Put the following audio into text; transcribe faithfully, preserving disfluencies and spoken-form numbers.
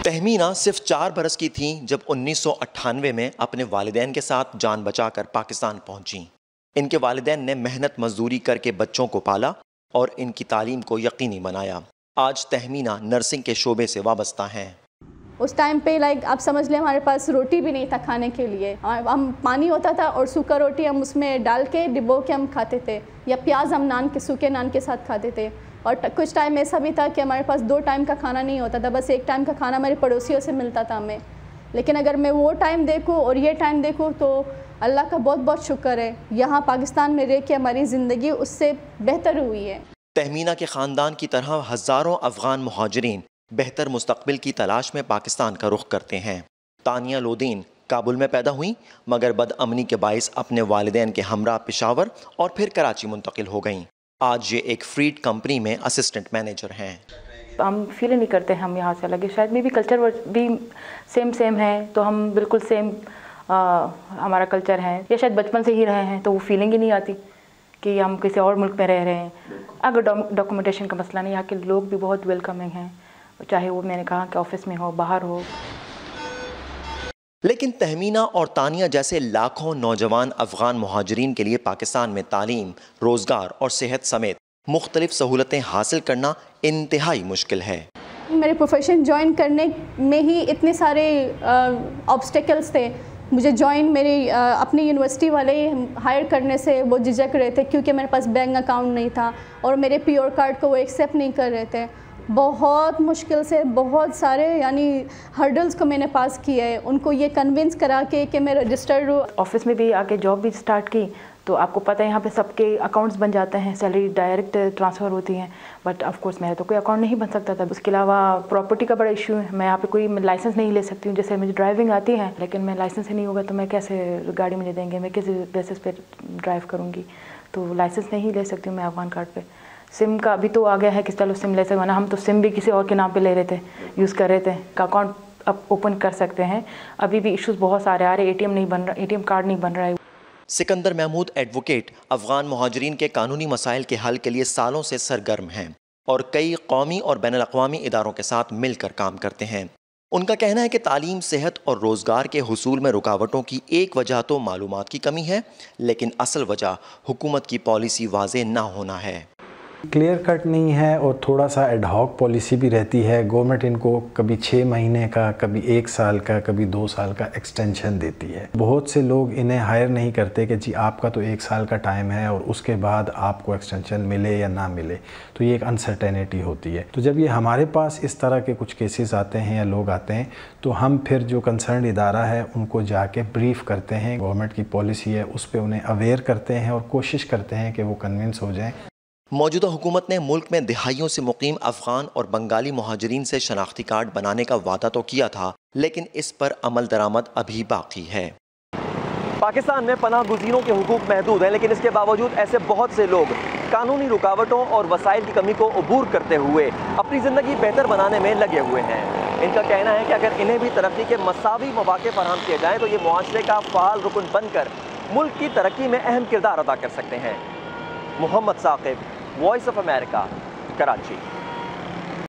تہمینہ صرف چار برس کی تھیں جب انیس سو اٹھانوے میں اپنے والدین کے ساتھ جان بچا کر پاکستان پہنچیں۔ ان کے والدین نے محنت مزدوری کر کے بچوں کو پالا اور ان کی تعلیم کو یقینی بنایا۔ آج تہمینہ نرسنگ کے شعبے سے وابستہ ہیں۔ اس ٹائم پہ لائک آپ سمجھ لیں ہمارے پاس روٹی بھی نہیں تھا کھانے کے لیے، ہم پانی ہوتا تھا اور سوکھا روٹی ہم اس میں ڈال کے ڈبو کے ہم کھاتے تھے، یا پیاز ہم نان کے سوکھے نان کے ساتھ کھاتے تھے۔ اور کچھ ٹائم ایسا بھی تھا کہ ہمارے پاس دو ٹائم کا کھانا نہیں ہوتا تھا، بس ایک ٹائم کا کھانا ہمارے پڑوسیوں سے ملتا تھا ہمیں۔ لیکن اگر میں وہ ٹائم دیکھوں اور یہ ٹائم دیکھوں تو اللہ کا بہت بہت شکر ہے، یہاں پاکستان میں رہ کے ہماری زندگی اس سے بہتر ہوئی ہے۔ تہمینہ کے خاندان کی طرح ہزاروں افغان مہاجرین بہتر مستقبل کی تلاش میں پاکستان کا رخ کرتے ہیں۔ تانیہ لودین کابل میں پیدا ہوئیں، مگر بد امنی کے باعث اپنے والدین کے ہمراہ پشاور اور پھر کراچی منتقل ہو گئیں۔ آج یہ ایک فریڈ کمپنی میں اسسٹنٹ مینیجر ہیں۔ ہم فیل ہی نہیں کرتے ہم یہاں سے لگے، شاید میں بھی کلچر بھی سیم سیم ہے تو ہم بالکل سیم ہمارا کلچر ہے، یا شاید بچپن سے ہی رہے ہیں تو وہ فیلنگ ہی نہیں آتی کہ ہم کسی اور ملک میں رہ رہے ہیں۔ اگر ڈاکومنٹیشن کا مسئلہ نہیں، یہاں کے لوگ بھی بہت ویلکمنگ ہیں، چاہے وہ میں نے کہا کہ آفس میں ہو باہر ہو۔ لیکن تہمینہ اور تانیہ جیسے لاکھوں نوجوان افغان مہاجرین کے لیے پاکستان میں تعلیم، روزگار اور صحت سمیت مختلف سہولتیں حاصل کرنا انتہائی مشکل ہے۔ میرے پروفیشن جوائن کرنے میں ہی اتنے سارے آبسٹیکلز تھے، مجھے جوائن میری اپنی یونیورسٹی والے ہائر کرنے سے وہ جھجک رہے تھے کیونکہ میرے پاس بینک اکاؤنٹ نہیں تھا اور میرے پی او کارڈ کو وہ ایکسیپٹ نہیں کر رہے تھے۔ بہت مشکل سے بہت سارے یعنی ہرڈلز کو میں نے پاس کیا ہے، ان کو یہ کنونس کرا کے کہ میں رجسٹرڈ ہوں۔ آفس میں بھی آ کے جاب بھی اسٹارٹ کی تو آپ کو پتہ ہے یہاں پہ سب کے اکاؤنٹس بن جاتے ہیں، سیلری ڈائریکٹ ٹرانسفر ہوتی ہیں، بٹ آف کورس میرا تو کوئی اکاؤنٹ نہیں بن سکتا تھا۔ اس کے علاوہ پراپرٹی کا بڑا ایشو ہے، میں یہاں پہ کوئی لائسنس نہیں لے سکتی ہوں، جیسے مجھے ڈرائیونگ آتی ہے لیکن میں لائسنس ہی نہیں ہوگا تو میں کیسے گاڑی مجھے دیں گے، میں کس بیسس پہ ڈرائیو کروں گی، تو لائسنس نہیں لے سکتی ہوں میں افغان کارڈ پہ۔ سم کا ابھی تو آ گیا ہے کہ چلو سم لے سکتے، ورنہ ہم تو سم بھی کسی اور کے نام پہ لے رہے تھے، یوز کر رہے تھے، کا اکاؤنٹ اب اوپن کر سکتے ہیں۔ ابھی بھی ایشوز بہت سارے آ رہے، اے ٹی ایم نہیں بن رہا، اے ٹی ایم کارڈ نہیں بن رہا ہے۔ سکندر محمود ایڈوکیٹ افغان مہاجرین کے قانونی مسائل کے حل کے لیے سالوں سے سرگرم ہیں اور کئی قومی اور بین الاقوامی اداروں کے ساتھ مل کر کام کرتے ہیں۔ ان کا کہنا ہے کہ تعلیم، صحت اور روزگار کے حصول میں رکاوٹوں کی ایک وجہ تو معلومات کی کمی ہے، لیکن اصل وجہ حکومت کی پالیسی واضح نہ ہونا ہے۔ کلیئر کٹ نہیں ہے اور تھوڑا سا ایڈ ہاک پالیسی بھی رہتی ہے۔ گورنمنٹ ان کو کبھی چھ مہینے کا، کبھی ایک سال کا، کبھی دو سال کا ایکسٹینشن دیتی ہے۔ بہت سے لوگ انہیں ہائر نہیں کرتے کہ جی آپ کا تو ایک سال کا ٹائم ہے اور اس کے بعد آپ کو ایکسٹینشن ملے یا نہ ملے، تو یہ ایک انسرٹینٹی ہوتی ہے۔ تو جب یہ ہمارے پاس اس طرح کے کچھ کیسز آتے ہیں یا لوگ آتے ہیں تو ہم پھر جو کنسرنڈ ادارہ ہے ان کو جا کے بریف کرتے ہیں، گورنمنٹ کی پالیسی ہے اس پہ انہیں اویئر کرتے ہیں اور کوشش کرتے ہیں کہ وہ کنونس ہو جائیں۔ موجودہ حکومت نے ملک میں دہائیوں سے مقیم افغان اور بنگالی مہاجرین سے شناختی کارڈ بنانے کا وعدہ تو کیا تھا، لیکن اس پر عمل درآمد ابھی باقی ہے۔ پاکستان میں پناہ گزینوں کے حقوق محدود ہیں، لیکن اس کے باوجود ایسے بہت سے لوگ قانونی رکاوٹوں اور وسائل کی کمی کو عبور کرتے ہوئے اپنی زندگی بہتر بنانے میں لگے ہوئے ہیں۔ ان کا کہنا ہے کہ اگر انہیں بھی ترقی کے مساوی مواقع فراہم کیے جائیں تو یہ معاشرے کا فعال رکن بن کر ملک کی ترقی میں اہم کردار ادا کر سکتے ہیں۔ Muhammad Saqib, voice of America, Karachi.